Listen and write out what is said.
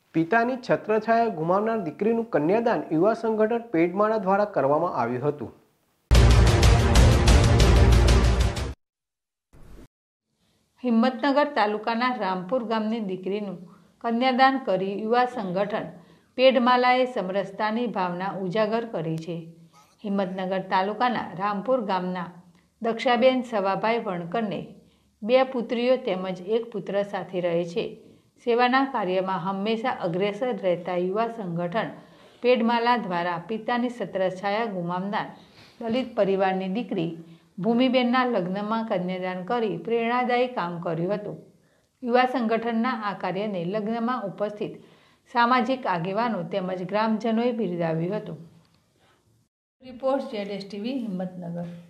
પિતાની છત્રછાયા ગુમાવનાર દીકરીનું કન્યાદાન યુવા સંગઠન પેડમાળા દ્વારા કરવામાં આવ્યું હતું। હિંમતનગર તાલુકાના રામપુર ગામની દીકરીનું કન્યાદાન કરી યુવા સંગઠન પેડમાલાએ સમરસતાની ભાવના ઉજાગર કરી છે। હિંમતનગર તાલુકાના રામપુર ગામના દક્ષાબેન સવાભાઈ વણકરને 2 પુત્રીઓ તેમજ 1 પુત્ર સાથે રહે છે। સેવાના કાર્યમાં હંમેશા અગ્રેસર રહેતા યુવા સંગઠન પેડમાલા દ્વારા પિતાની છત્રછાયા ગુમાવનાર દલિત પરિવારની દીકરી ભૂમિબેનના લગ્નમાં કન્યાદાન કરી પ્રેરણાદાયી કામ કર્યું હતું। યુવા સંગઠનના આ કાર્યને લગ્નમાં ઉપસ્થિત સામાજિક આગેવાનો તેમજ ગ્રામજનોએ બિરદાવ્યું હતું। Report ZSTV Himmatnagar.